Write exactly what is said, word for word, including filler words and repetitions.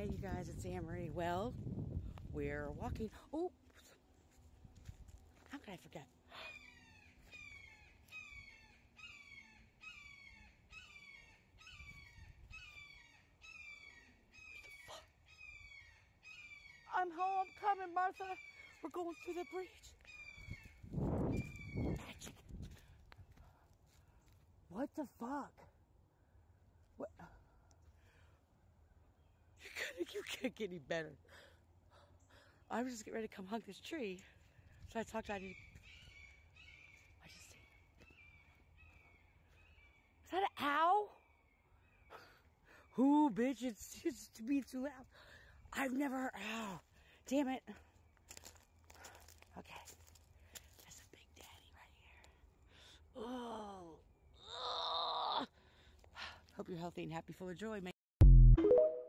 Hey you guys, it's Anne-Marie. Well, we're walking. Oh, how could I forget? What the fuck? I'm home, coming, Martha. We're going through the breach. Magic. What the fuck? What? You can't, you can't get any better. I was just getting ready to come hug this tree. So I talked to I did. I just see. Is that an owl? Ooh, bitch, it's just being too loud. I've never heard owl. Damn it. Okay. That's a big daddy right here. Oh. Oh. Hope you're healthy and happy, full of joy, man.